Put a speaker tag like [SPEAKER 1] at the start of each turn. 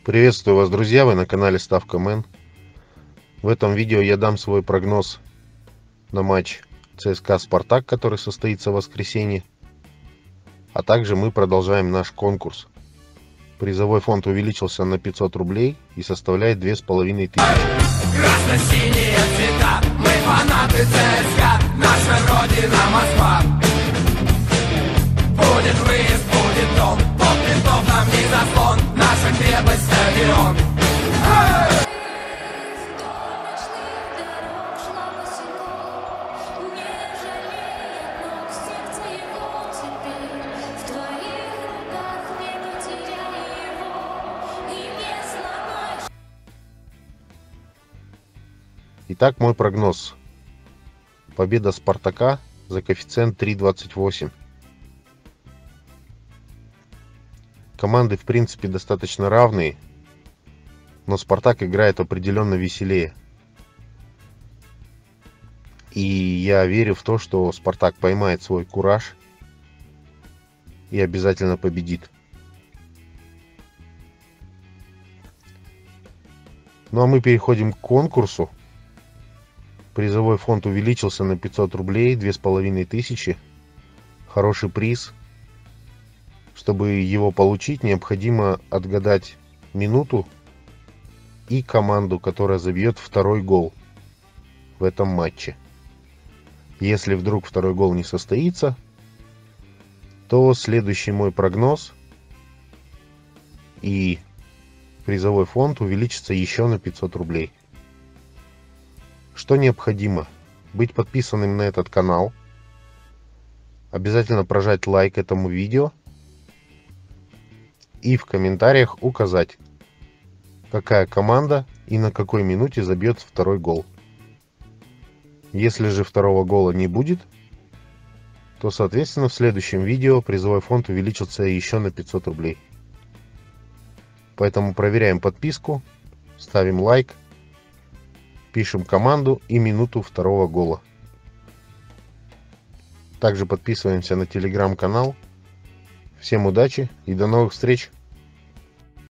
[SPEAKER 1] Приветствую вас, друзья, вы на канале Ставка Мэн. В этом видео я дам свой прогноз на матч ЦСКА Спартак, который состоится в воскресенье. А также мы продолжаем наш конкурс. Призовой фонд увеличился на 500 рублей и составляет 2500.
[SPEAKER 2] Красно-синие цвета, мы фанаты ЦСКА, наша родина Москва. Будет выезд, будет дом, топ ментов нам не заслон, наша крепость стадион.
[SPEAKER 1] Итак, мой прогноз. Победа Спартака за коэффициент 3.28. Команды, в принципе, достаточно равные, но Спартак играет определенно веселее. И я верю в то, что Спартак поймает свой кураж и обязательно победит. Ну а мы переходим к конкурсу. Призовой фонд увеличился на 500 рублей, 2500. Хороший приз. Чтобы его получить, необходимо отгадать минуту и команду, которая забьет второй гол в этом матче. Если вдруг второй гол не состоится, то следующий мой прогноз и призовой фонд увеличится еще на 500 рублей. Что необходимо? Быть подписанным на этот канал, обязательно прожать лайк этому видео и в комментариях указать, какая команда и на какой минуте забьет второй гол. Если же второго гола не будет, то, соответственно, в следующем видео призовой фонд увеличится еще на 500 рублей. Поэтому проверяем подписку, ставим лайк, пишем команду и минуту второго гола. Также подписываемся на телеграм-канал. Всем удачи и до новых встреч!